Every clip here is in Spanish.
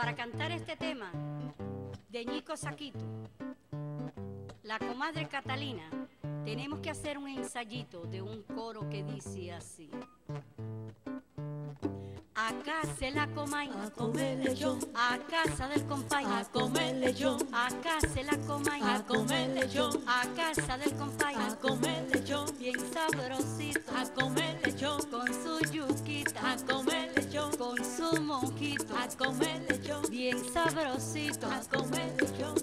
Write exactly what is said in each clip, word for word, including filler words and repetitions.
para cantar este tema de Ñico Saquito, la comadre Catalina, tenemos que hacer un ensayito de un coro que dice así. Acá se la comay, a comerle yo, a casa del compay, a comerle yo, acá se la comay, a comerle yo, a casa del compay, a comerle yo, bien sabrosito, a comerle yo, con su yuquita, a comerle yo, con su mojito, a comerle yo, bien sabrosito, a comerle yo.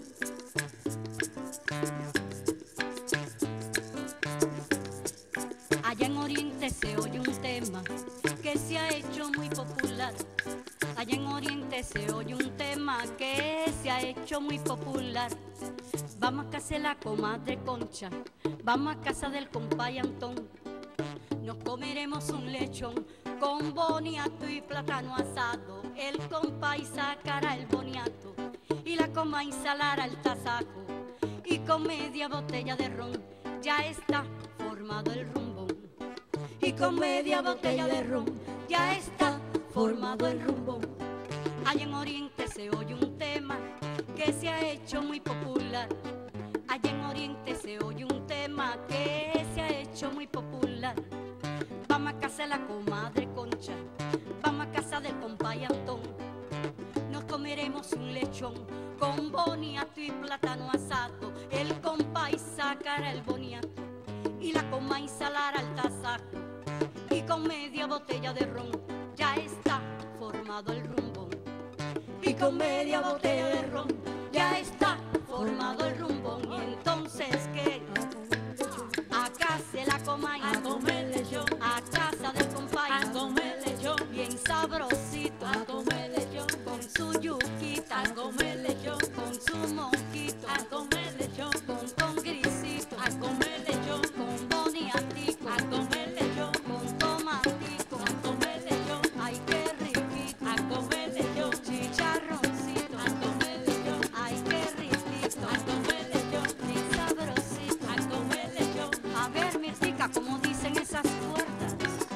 Allá en Oriente se oye un tema que se ha hecho muy popular. Allá en Oriente se oye un tema que se ha hecho muy popular. Vamos a casa de la comadre Concha, vamos a casa del compay Antón. Nos comeremos un lechón con boniato y plátano asado. El compay sacará el boniato y la comay salará el tasajo. Y con media botella de ron ya está formado el rumbón. Y con media botella de ron ya está formado el rumbón. Allá en Oriente se oye un tema que se ha hecho muy popular. Allá en Oriente se oye un tema que se ha hecho muy popular. Vamos a casa de la comadre Concha, vamos a casa del compay Antón. Nos comeremos un lechón con boniato y plátano asado. El compay sacará el boniato y la comay salará el tasajo. Y con media botella de ron ya está formado el rumbón. Y con media botella de ron ya está formado el rumbón. Y entonces que acá se la comay, a comerle yo, a casa del compay, a comerle yo, bien sabrosito, a comerle yo, con su yuquita, a comerle yo, con su mojito, a comerle yo, con con grisito, a comerle yo, con boniatico, a comerle yo, con tomatico, a comerle yo, ay qué riquito, a comerle yo, chicharroncito, a comerle yo, ay qué riquito, a comerle yo, bien sabrosito. a comerle yo. A ver, Mirtica, como dicen esas cuerdas.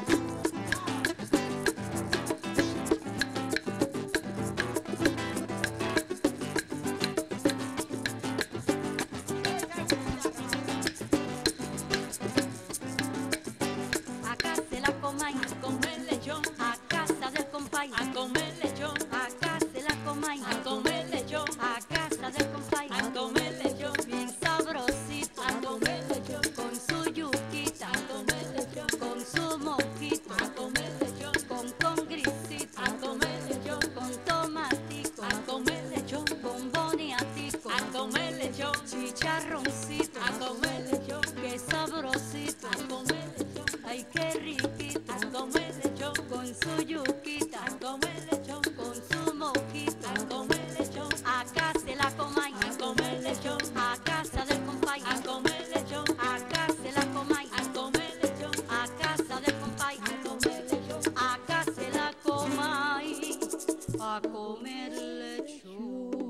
Acá se la comay, A comerle yo, a casa del compay, a comerle yo, acá se la comay, a comerle yo, a casa del compay, a comerle yo, bien sabrosito, a comerle yo, con su yuquita, a comerle yo, con su mojito, a comerle yo, con con grisito, a comerle yo, con tomatico, a comerle yo, con boniatico, a comerle yo, chicharroncito, a comerle yo, qué sabrosito, a comerle yo, ay qué riquito, a comerle yo, con su yuquita, a comerle yo, con su mojito, a comerle yo, acá se la comay, a comerle yo, a casa del compay, a comerle yo, acá se la comay, a comerle yo, a casa del compay, a comerle yo. acá se la comay, a comer lechón.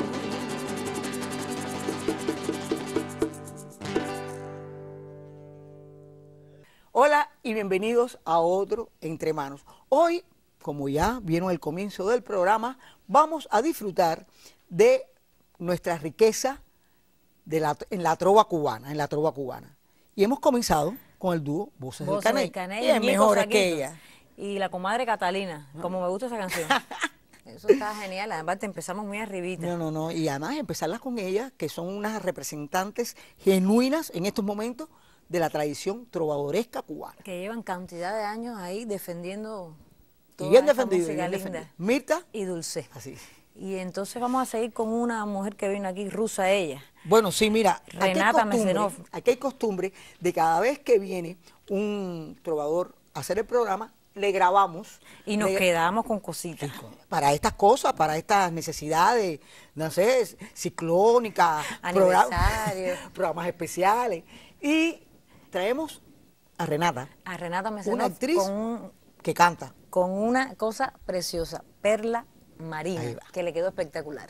Hola y bienvenidos a otro Entre Manos. Hoy, como ya vieron el comienzo del programa, vamos a disfrutar de nuestra riqueza de la, en la trova cubana, en la trova cubana. Y hemos comenzado con el dúo Voces, Voces del Caney. del Caney, Y es Ñico mejor Saquito. que ella. Y la comadre Catalina, como me gusta esa canción. Eso está genial, además te empezamos muy arribita. No, no, no. Y además empezarlas con ellas, que son unas representantes genuinas en estos momentos de la tradición trovadoresca cubana. Que llevan cantidad de años ahí defendiendo Y toda bien esta defendido, música bien linda defendido. Mirta, y dulce. así. Y entonces vamos a seguir con una mujer que vino aquí, rusa ella. Bueno, sí, mira, aquí hay Renata costumbre- Mesenov. aquí hay costumbre de cada vez que viene un trovador a hacer el programa, le grabamos. Y nos le- quedamos con cositas. Para estas cosas, para estas necesidades, no sé, ciclónicas, progra- Aniversario. programas especiales. Y traemos a Renata, A Renata Mesenov una actriz con, un- que canta. con una cosa preciosa, Perla Ahí Marina, va. que le quedó espectacular.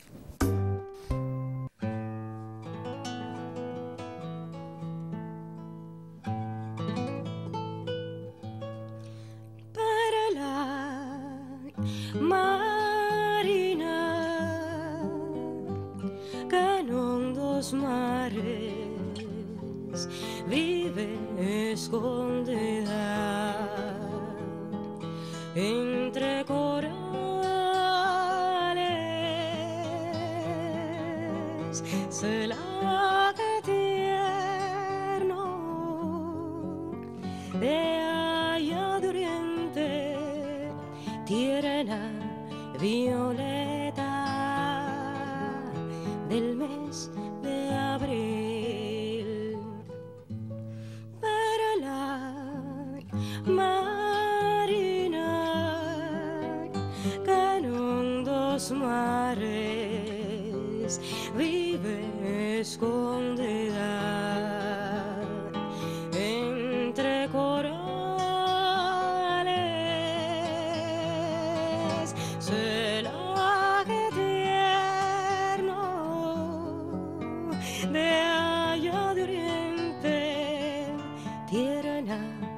Para la marina vive escondida entre corales, celaje tierno de allá de oriente, tierna violeta del mes de abril. Para la marina que en hondos mares vive escondida entre corales, celaje tierno de allá de oriente, tierna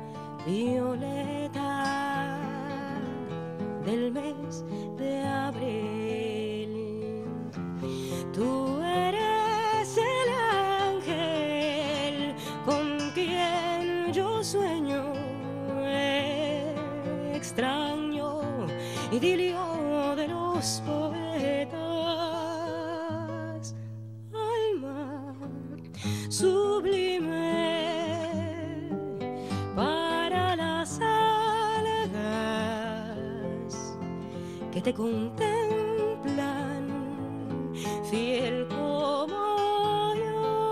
violeta del mes de abril. Tú eres el ángel con quien yo sueño, extraño idilio de los poetas, alma sublime para las algas que te contemplan, fiel como yo.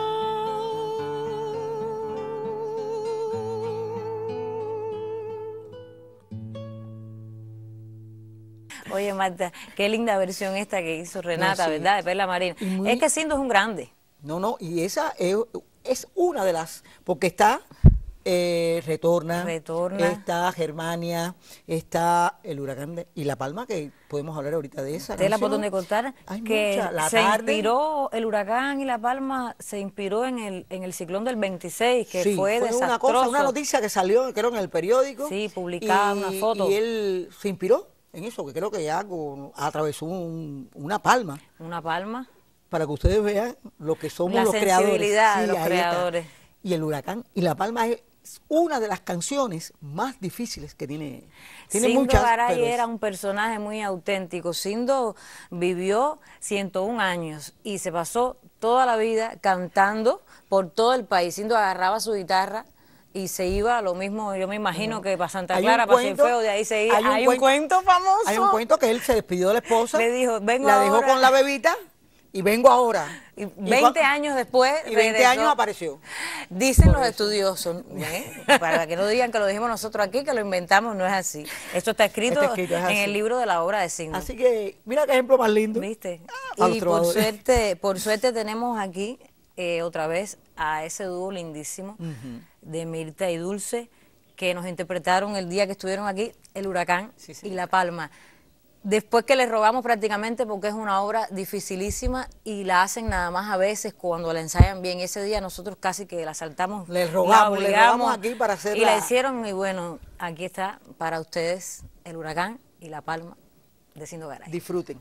Oye, Marta, qué linda versión esta que hizo Renata, sí. ¿verdad? De Perla Marina. Y muy- Es que Cindo es un grande. No, no, y esa es, es una de las, porque está eh, Retorna, Retorna. está Germania, está el huracán de, y La Palma, que podemos hablar ahorita de esa Tela por canción. donde cortar, Hay que mucha, La se Tarde. inspiró, el huracán y La Palma se inspiró en el, en el ciclón del veintiséis, que Sí, fue, una desastroso. cosa, una noticia que salió, creo, en el periódico. Sí, publicada, y- una foto. Y él se inspiró en eso, que creo que ya con- atravesó un- una palma, Una palma. para que ustedes vean lo que somos La los creadores. sensibilidad de los ahí está. creadores. Y el huracán y La Palma es una de las canciones más difíciles que tiene. Tiene Cindo muchas, Garay pero es- era un personaje muy auténtico. Cindo vivió ciento un años y se pasó toda la vida cantando por todo el país. Cindo agarraba su guitarra y se iba, lo mismo, yo me imagino que para Santa Hay un Clara, para cuento- Cienfuegos, de ahí se iba. hay un Hay un cuento- cuento famoso. Hay un cuento que él se despidió de la esposa, Le dijo, "Vengo la dejó ahora". con la bebita y vengo ahora. Y Y veinte cua- años después Y veinte regresó. años apareció. Dicen los estudiosos, ¿eh? Para que no digan que lo dijimos nosotros aquí, que lo inventamos, no es así. Esto está escrito, Está escrito, es en así. el libro de la obra de Cindo. Así que, mira qué ejemplo más lindo. ¿Viste? A los Y por trovadores. suerte, por suerte tenemos aquí eh, otra vez a ese dúo lindísimo de Mirta y Dulce, que nos interpretaron el día que estuvieron aquí, El Huracán Sí, y señor. La Palma. Después que les rogamos prácticamente porque es una obra dificilísima y la hacen nada más a veces cuando la ensayan bien. Ese día nosotros casi que la saltamos. Les la rogamos, les obligamos rogamos aquí para hacerla. Y la hicieron y bueno, aquí está para ustedes El Huracán y La Palma de Cindo Garay. Disfruten.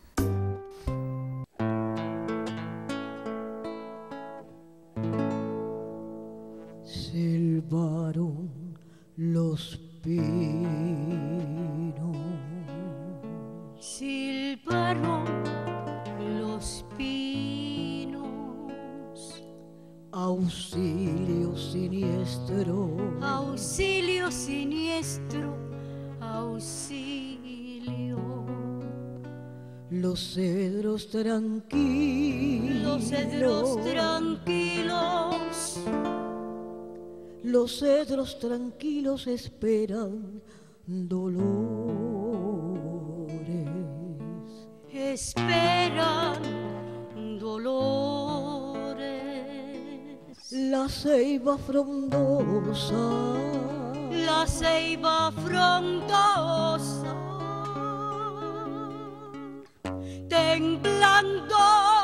Silbaron los pinos, Silbaron los pinos, auxilio siniestro, auxilio siniestro, auxilio. los cedros tranquilos, Los cedros tranquilos, los cedros tranquilos esperan dolores. esperan dolores. La ceiba frondosa, La ceiba frondosa, temblando,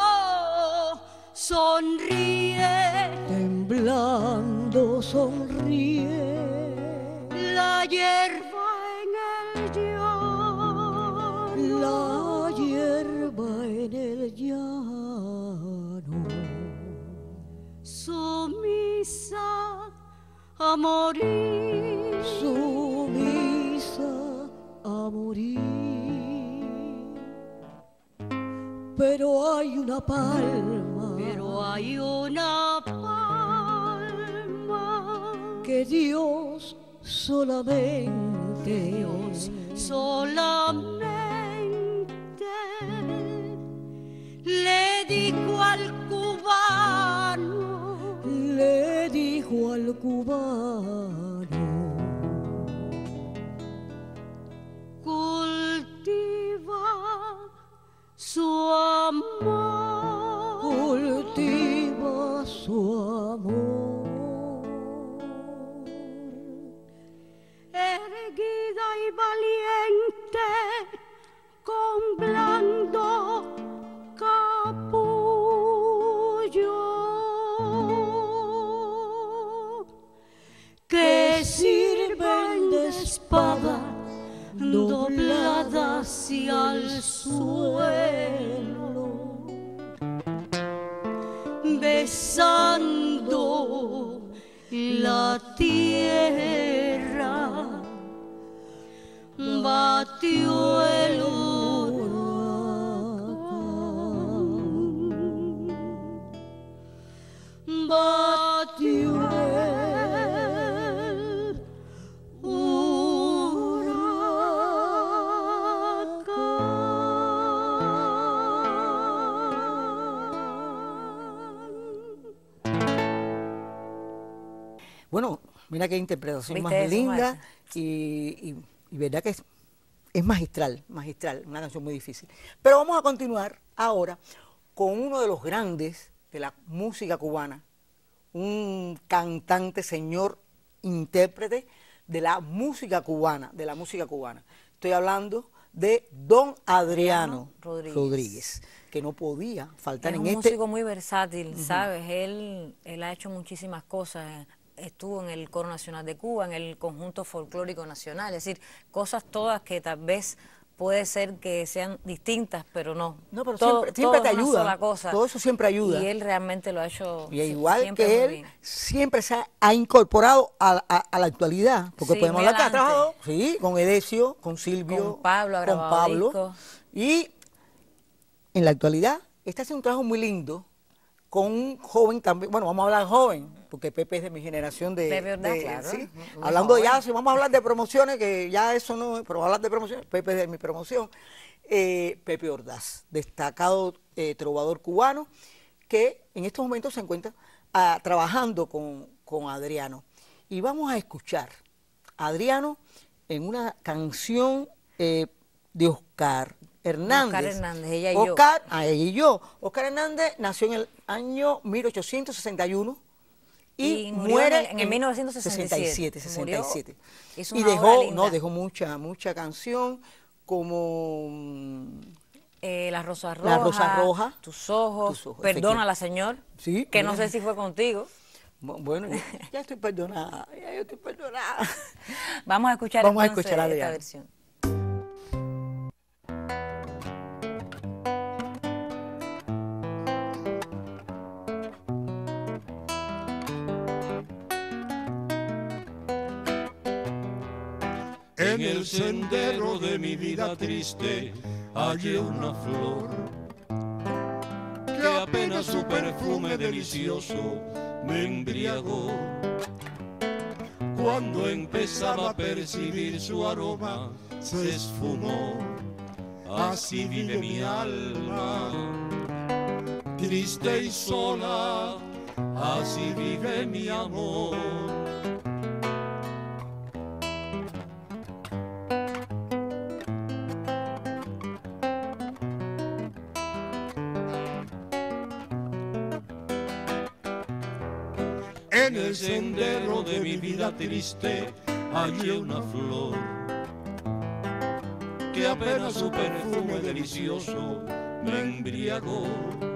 sonríe. temblando sonríe. La hierba en el llano, La hierba en el llano su sumisa a morir. Sumisa a morir. Pero hay una palma, Pero hay una palma que Dios solamente Dios solamente le dijo al cubano, le dijo al cubano: cultiva su amor, cultiva su amor. erguida y valiente, con blando capullo, que sirven de espada doblada hacia el suelo, besando la tierra, batió el huracán, batió el huracán. Bueno, mira qué interpretación ¿Viste más eso, linda Marcia? y, y, y verdad que es, es magistral, magistral, una canción muy difícil. Pero vamos a continuar ahora con uno de los grandes de la música cubana, un cantante, señor, intérprete de la música cubana, de la música cubana. Estoy hablando de don Adriano Rodríguez. Rodríguez, que no podía faltar Es en un este... músico muy versátil, ¿sabes? Él, él ha hecho muchísimas cosas. Estuvo en el Coro Nacional de Cuba, en el Conjunto Folclórico Nacional, es decir, cosas todas que tal vez puede ser que sean distintas, pero no. No, pero Todo- siempre, siempre todo te es una ayuda. sola cosa. Todo eso siempre ayuda. Y él realmente lo ha hecho Y sí, igual siempre que muy él, bien. siempre se ha, ha incorporado a, a- a la actualidad, porque Sí, podemos muy hablar que ha adelante. trabajado sí, con Edesio, con Silvio, Con Pablo, ha con grabado Pablo. discos. Y en la actualidad está haciendo un trabajo muy lindo con un joven también, bueno, vamos a hablar joven, porque Pepe es de mi generación de... Pepe Ordaz, de- claro, sí. muy Hablando joven. ya, si vamos a hablar de promociones, que ya eso no, pero vamos a hablar de promociones, Pepe es de mi promoción. Eh, Pepe Ordaz, destacado eh, trovador cubano, que en estos momentos se encuentra ah, trabajando con, con Adriano. Y vamos a escuchar a Adriano en una canción eh, de Oscar Hernández. Oscar Hernández, ella y yo. Oscar, ah, ella y yo. Oscar Hernández nació en el año mil ochocientos sesenta y uno y, Y murió muere en el- en el mil novecientos sesenta y siete. sesenta y siete. Hizo Y una obra dejó, linda. no, dejó mucha, mucha canción como mm, Eh, la Rosa Roja, La Rosa Roja, tus ojos, Tus ojos, Perdónala, Señor, Sí, que no mira. sé si fue contigo. bu- bueno, ya, ya estoy perdonada, ya yo estoy perdonada. Vamos a escuchar Vamos a entonces escuchar a esta Adriano. versión. En el sendero de mi vida triste hallé una flor que apenas su perfume delicioso me embriagó. Cuando empezaba a percibir su aroma, se esfumó. Así vive mi alma, triste y sola, así vive mi amor. En el sendero de mi vida triste hallé una flor que apenas su perfume delicioso me embriagó.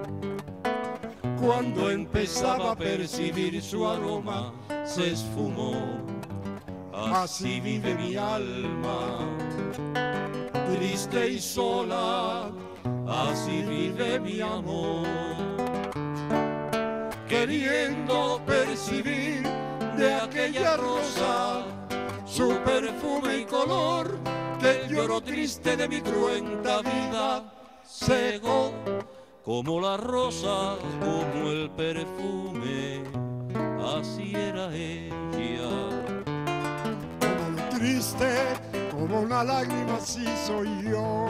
Cuando empezaba a percibir su aroma, se esfumó. Así vive mi alma, triste y sola, así vive mi amor. queriendo percibir de aquella rosa su perfume y color, que el lloro triste de mi cruenta vida cegó. Como la rosa, como el perfume, así era ella. Como lo triste, como una lágrima, así soy yo.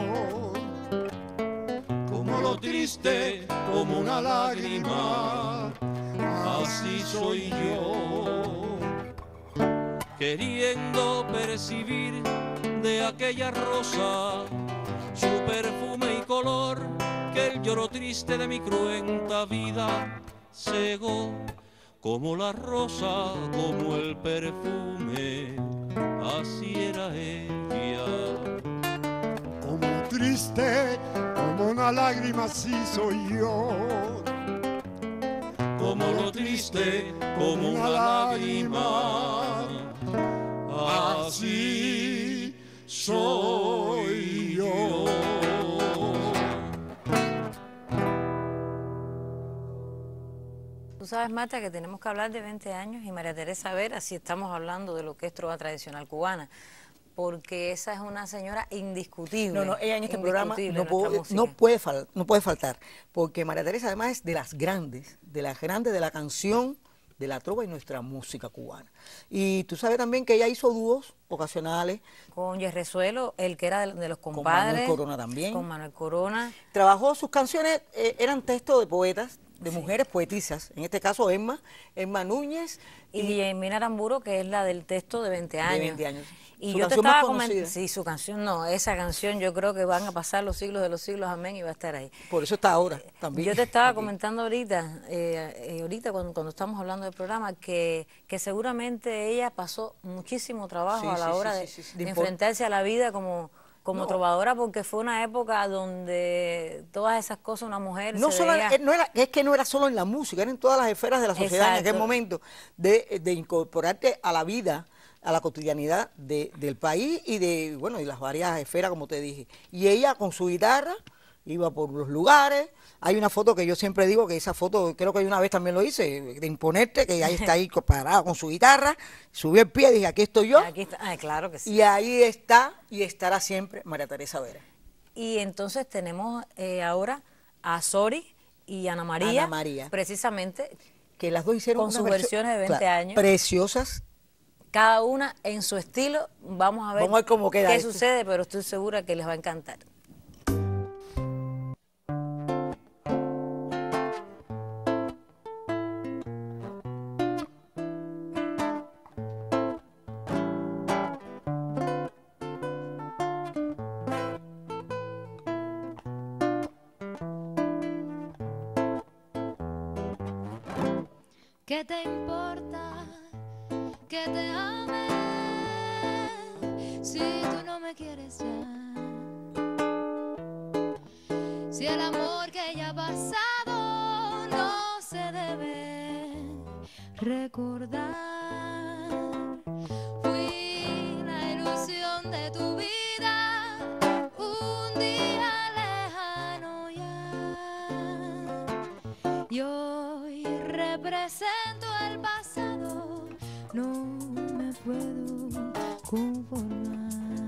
Como lo triste, como una lágrima, así soy yo. Queriendo percibir de aquella rosa su perfume y color, que el lloro triste de mi cruenta vida cegó. Como la rosa, como el perfume, así era ella. Como lo triste, como una lágrima, así soy yo. Como lo triste, como una lágrima, así soy yo. Tú sabes, Marta, que tenemos que hablar de veinte años y María Teresa Vera, si estamos hablando de lo que es trova tradicional cubana, porque esa es una señora indiscutible. No, no, ella en este programa indiscutible no, en puedo- nuestra no, música. puede fal- no puede faltar, porque María Teresa además es de las grandes, de las grandes de la canción, de la trova y nuestra música cubana. Y tú sabes también que ella hizo dúos ocasionales, Con Yerrezuelo, el que era de, de los Con compadres. Manuel Corona también. Con Manuel Corona. trabajó sus canciones, eh, eran textos de poetas, de mujeres poetisas, en este caso Emma, Emma Núñez, Y Guillermina Aramburo, que es la del texto de veinte años. veinte años. Y Su yo te canción más estaba conocida. comentando, sí, su canción no, esa canción yo creo que van a pasar los siglos de los siglos, amén, y va a estar ahí. por eso está ahora también. Yo te estaba aquí. comentando ahorita, eh, eh, ahorita cuando, cuando estamos hablando del programa, que, que seguramente ella pasó muchísimo trabajo Sí, a la sí, hora sí, de, sí, sí, de de impor- enfrentarse a la vida como, como No. trovadora, porque fue una época donde todas esas cosas una mujer No se solo, veía... eh, no era, es que no era solo en la música, era en todas las esferas de la sociedad en aquel Exacto. momento, de, de incorporarte a la vida, a la cotidianidad de- del país y de, bueno, y las varias esferas, como te dije. Y ella con su guitarra iba por los lugares. Hay una foto que yo siempre digo que esa foto, creo que una vez también lo hice, de imponerte, que ahí está ahí parada con su guitarra, subió el pie y dije, aquí estoy yo. Aquí está, ah, claro que sí. Y ahí está y estará siempre María Teresa Vera. Y entonces tenemos eh, ahora a Sori y Ana María, Ana María. precisamente, Que las dos hicieron Con una sus versión- versiones de veinte claro, años. preciosas. cada una en su estilo. Vamos a ver, Vamos a ver cómo queda qué esto. sucede, pero estoy segura que les va a encantar. ¿Qué te importa que te ame si tú no me quieres ya? Si el amor que ya ha pasado no se debe recordar. Fui la ilusión de tu vida, un día lejano ya. Y hoy represento el pasado, no me puedo conformar.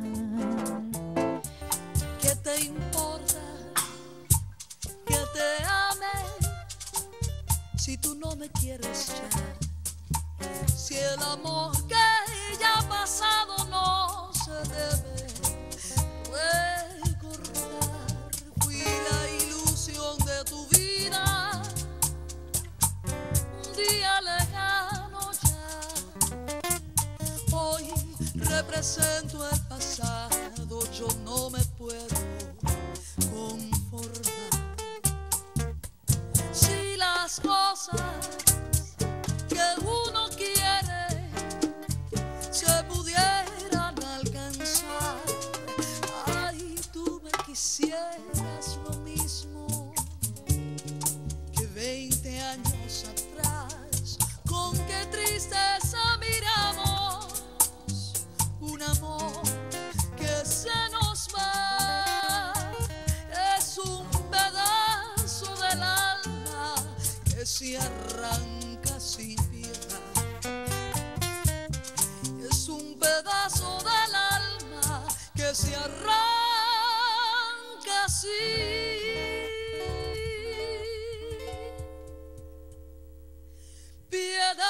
¿Qué te importa que te ame si tú no me quieres ya? Si el amor que ya ha pasado no se debe recordar. Fui la ilusión de tu vida, un día lejano ya. Hoy represento el pasado, yo no me puedo conformar. Si las cosas que uno quiere se pudieran alcanzar, ay, tú me quisieras lo mismo que veinte años atrás. Con qué tristeza miramos un amor que se nos va. se arranca así. Piedad.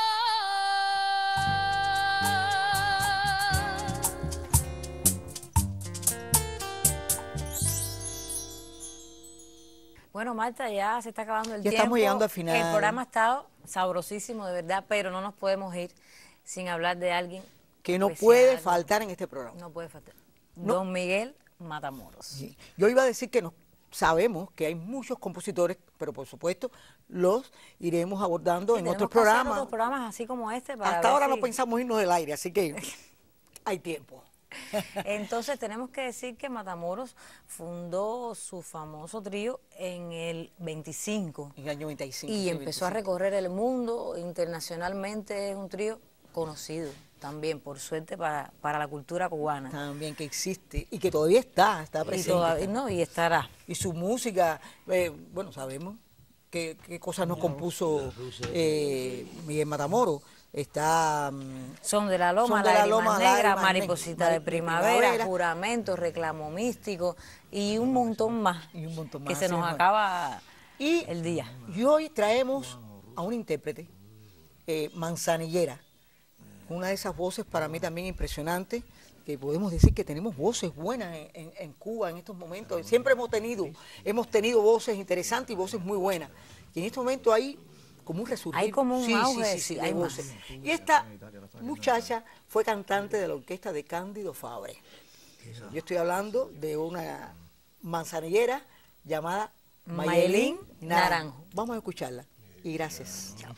Bueno, Marta, ya se está acabando el Ya tiempo. estamos llegando al final. El programa ha estado sabrosísimo, de verdad, pero no nos podemos ir sin hablar de alguien Que no especial. puede faltar en este programa. No puede faltar. No. Don Miguel Matamoros. Sí. Yo iba a decir que no, sabemos que hay muchos compositores, pero por supuesto los iremos abordando Sí, en tenemos otros que hacer programas. otros programas así como este. Para Hasta ver ahora si- no pensamos irnos del aire, así que hay tiempo. Entonces tenemos que decir que Matamoros fundó su famoso trío en el veinticinco En el año noventa y cinco. y sí, empezó a veinticinco. recorrer el mundo internacionalmente. Es un trío conocido también, por suerte, para, para la cultura cubana. También que existe y que todavía está, está Y, presente. todavía, está. no, y estará. Y su música, eh, bueno, sabemos qué, qué cosas nos compuso eh, Miguel Matamoros. Está mm, Son de la Loma, Son de la Lágrimas Loma, Negras, Lágrimas Mariposita Ne- de Mari- Primavera, Primavera. Juramento, Reclamo Místico y un montón más. Y un montón Que más, se sí, nos bueno. acaba y, el día. y hoy traemos a un intérprete, eh, Manzanillera, una de esas voces para mí también impresionante, que podemos decir que tenemos voces buenas en, en- en Cuba en estos momentos. Siempre hemos tenido, hemos tenido voces interesantes y voces muy buenas. Y en este momento hay como un resurgir. Hay como un Sí, auge, sí, sí, sí, sí, de hay más. voces. Y esta muchacha fue cantante de la orquesta de Cándido Fabre. Yo estoy hablando de una manzanillera llamada Mayelín Mayelín Naranjo. Naranjo. Vamos a escucharla. Y gracias. Chao.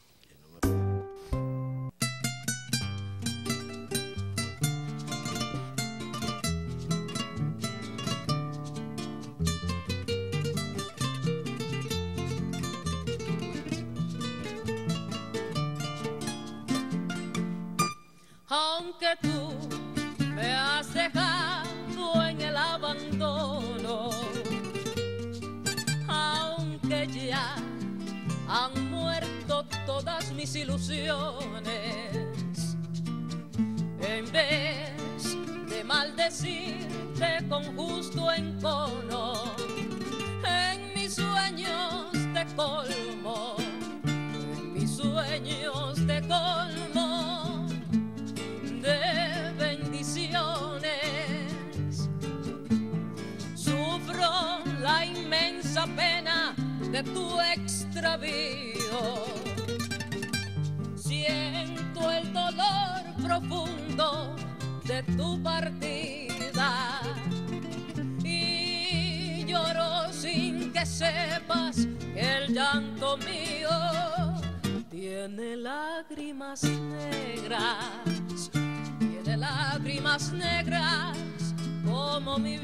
Aunque tú me has dejado en el abandono, aunque ya han muerto todas mis ilusiones, en vez de maldecirte con justo encono, en mis sueños te colmo, en mis sueños te colmo de bendiciones. Sufro la inmensa pena de tu extravío, siento el dolor profundo de tu partida y lloro sin que sepas que el llanto mío tiene lágrimas negras, tiene lágrimas negras como mi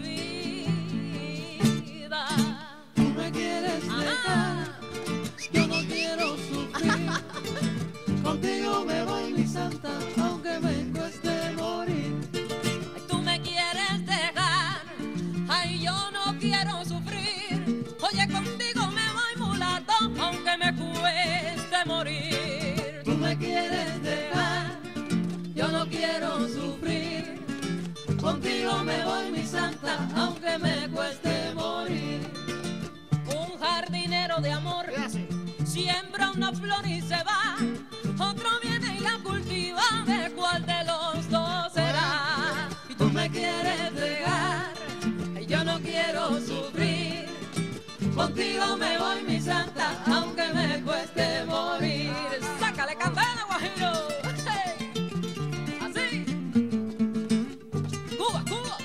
vida. Tú me quieres dejar, yo no quiero sufrir. Contigo me voy, mi santa, aunque me cueste morir. Ay, tú me quieres dejar, ay, yo no quiero sufrir. Oye, contigo me voy, mulato, aunque me cueste morir. Tú me quieres dejar, yo no quiero sufrir. Contigo me voy, mi santa, aunque me cueste morir. Un jardinero de amor siembra una flor y se va, otro viene y la cultiva, ¿de cuál de los dos será? Y Tú me quieres dejar, y yo no quiero sufrir. Contigo me voy, mi santa, aunque me cueste morir. sácale candela, guajiro. Hey. Así. Cuba, Cuba.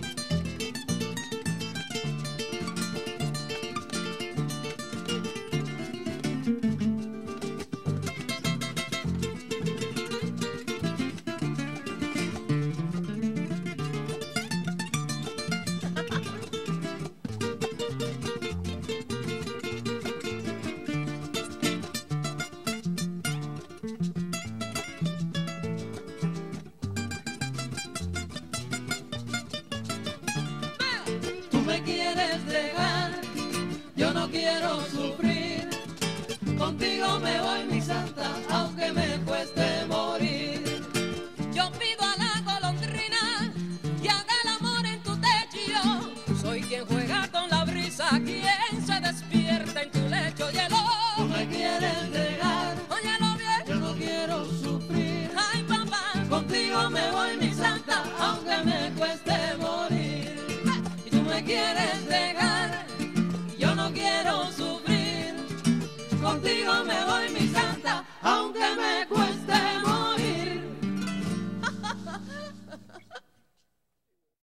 Tú me quieres dejar, yo no quiero sufrir. Contigo me voy, mi santa, aunque me cueste morir. Yo pido a la golondrina que haga el soy quien juega con la brisa, quien